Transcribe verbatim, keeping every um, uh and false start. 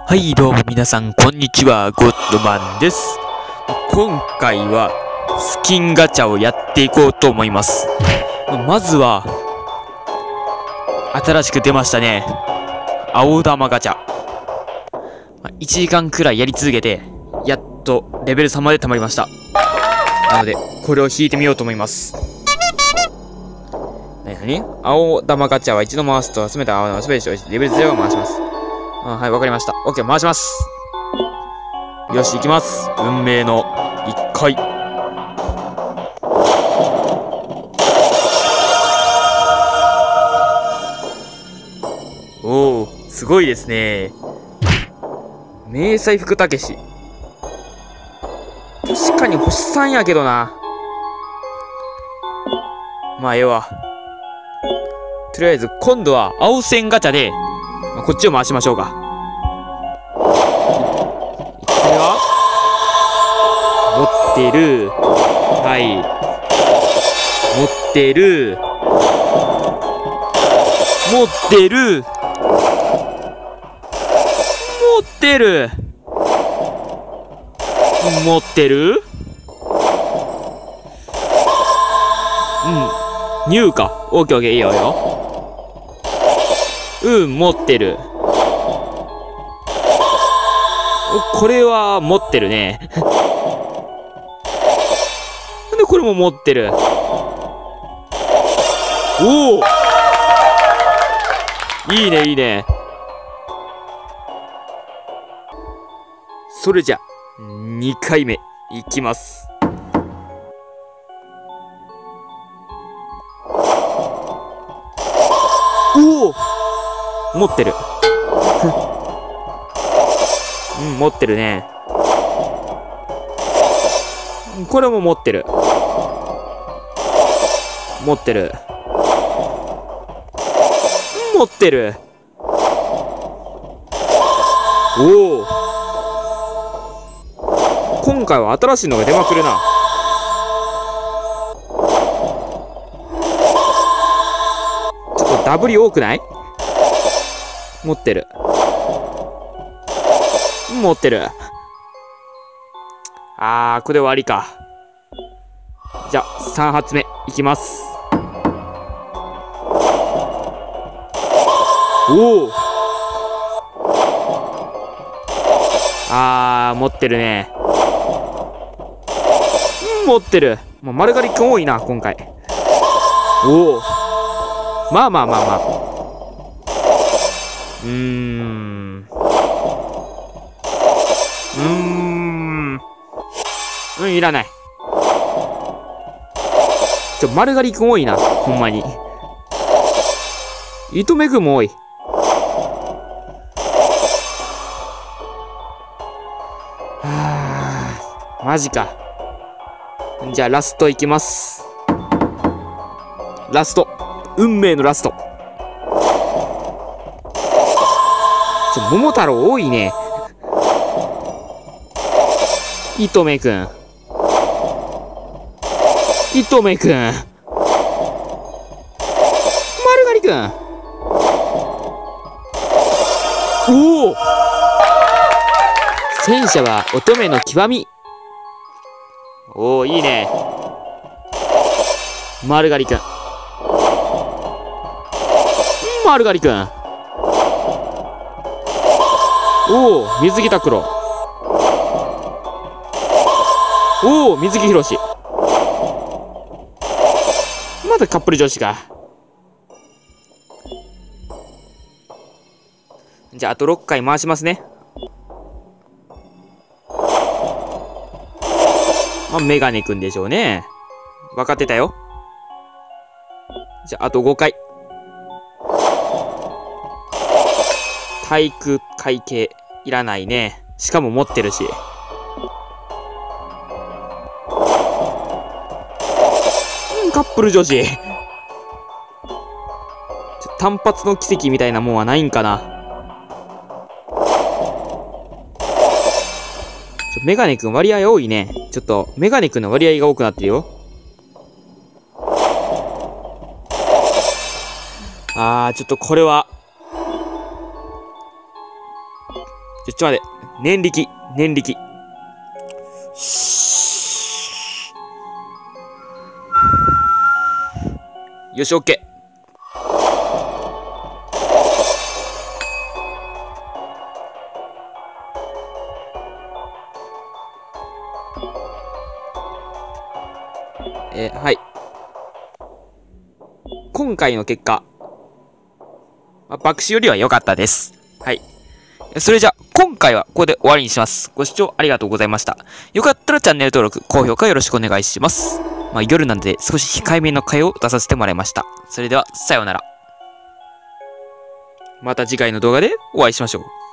はいどうも皆さんこんにちは、ゴッドマンです。今回はスキンガチャをやっていこうと思います。まずは新しく出ましたね、青玉ガチャ。いちじかんくらいやり続けてやっとレベルさんまで溜まりました。なのでこれを引いてみようと思います。なになに青玉ガチャは一度回すと集めた青玉をすべて消費してレベルゼロを回します。あ、はい、わかりました。OK、回します。よし、行きます。運命のいっかい。おお、すごいですね。迷彩服たけし。確かに星さんやけどな。まあ、ええわ。とりあえず、今度は青線ガチャで、まあ、こっちを回しましょうか。いっかいめは持ってる。はい。持ってる。持ってる。持ってる。持ってる。うん。ニューか。オーケーオーケー、いいよいいよ。うん、持ってる。お、これは持ってるね。なんでこれも持ってる。おお、いいねいいね。それじゃにかいめいきます。おお、持ってる。うん、持ってるね。これも持ってる。持ってる。持ってる。おお。今回は新しいのが出まくるな。ちょっとダブリ多くない？持ってる。持ってる。あー、これで終わりか。じゃあ、さん発目、いきます。おお。あー、持ってるね。持ってる。もう丸刈りくん多いな、今回。おお。まあまあまあまあ。うーん。うーん。うん、いらない。ちょ、丸刈りくん多いな、ほんまに。糸目くんも多い。はあ、マジか。じゃあ、ラストいきます。ラスト。運命のラスト。ちょ、桃太郎多いね。糸目くん。糸目くん。丸刈りくん。おお。戦車は乙女の極み。おお、いいね。丸刈りくん。丸刈りくん。おお、水着拓郎。おお、水着ひろし。まだカップル女子か。じゃあ、あとろっかい回しますね。まあ、メガネくんでしょうね。分かってたよ。じゃあ、あとごかい。体育会系いらないね。しかも持ってるし。うん、カップル女子。単発の奇跡みたいなもんはないんかな。ちょメガネくん割合多いね。ちょっとメガネくんの割合が多くなってるよ。あー、ちょっとこれはちょ、ちょ待って。念力、念力。よし、オッケー。えー、はい。今回の結果、まあ、爆死よりは良かったです。はい。それじゃ、今回はここで終わりにします。ご視聴ありがとうございました。よかったらチャンネル登録、高評価よろしくお願いします。まあ、夜なんで少し控えめの回を出させてもらいました。それでは、さようなら。また次回の動画でお会いしましょう。